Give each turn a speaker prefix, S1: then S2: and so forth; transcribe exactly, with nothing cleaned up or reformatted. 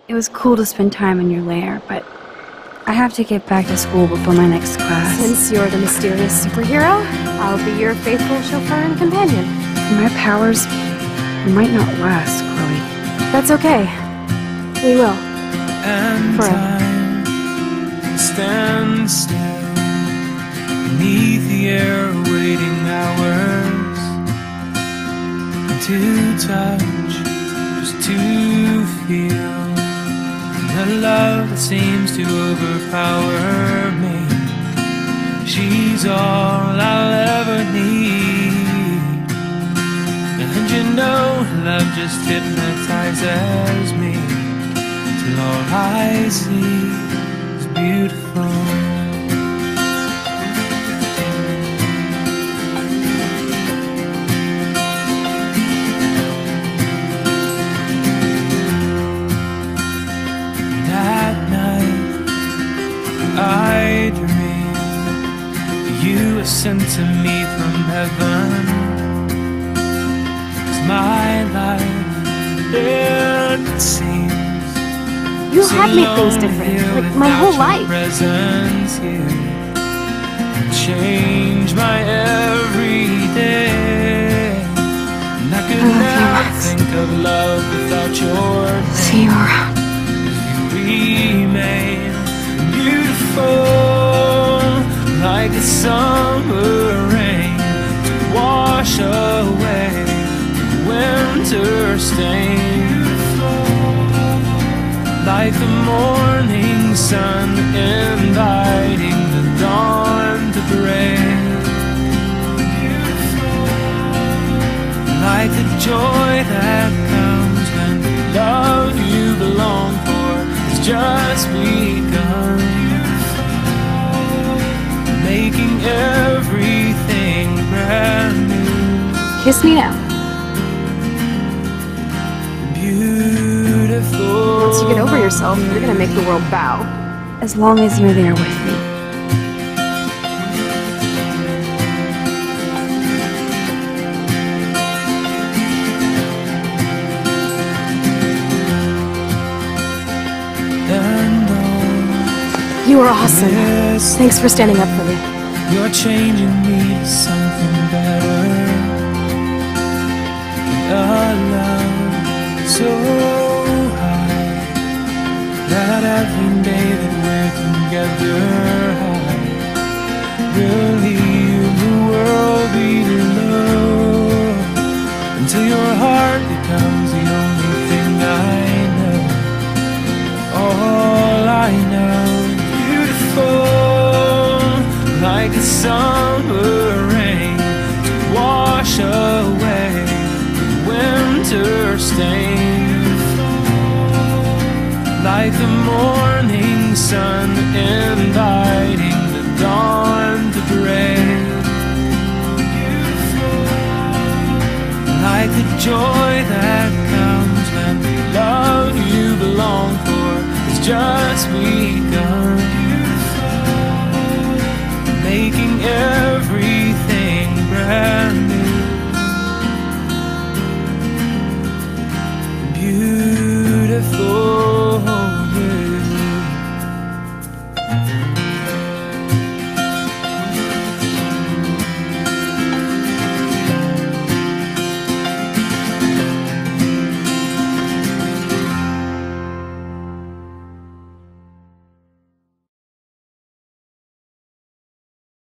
S1: It was cool to spend time in your lair, but I have to get back to school before my next class.
S2: Since you're the mysterious superhero, I'll be your faithful chauffeur and companion.
S1: My powers might not last, Chloe.
S2: That's okay. We will.
S3: And
S2: Forever.
S3: time stands still beneath the air, waiting hours to touch, just to feel the love that seems to overpower me. She's all I'll ever need, and you know love just hypnotizes me till all I see is beautiful. I dream you were sent to me from heaven. 'Cause my life, it seems
S2: You
S3: so
S2: have made things different,
S3: lonely
S2: like my whole
S3: without your
S2: life.
S3: presence here. You change my everyday, and I could
S1: I love you,
S3: never
S1: Max.
S3: think of love without your name.
S1: See you around.
S3: Remain beautiful, like the summer rain to wash away the winter stain. Like the morning sun inviting the dawn to break. Like the joy that comes when the love you belong for has just begun, making everything brand new.
S2: Kiss me now.
S3: Beautiful.
S2: Once you get over yourself, you're gonna make the world bow.
S1: As long as you're there with me.
S3: And all
S2: You are awesome.
S3: this
S2: Thanks for standing up for me.
S3: you're changing me to something better. A love so high that every day that we're together I will leave the world below, until your heart becomes the only thing I know. All I know, beautiful, like the summer rain to wash away the winter stain. Like the morning sun inviting the dawn to break. Like the joy that comes when the love you belong for is just me.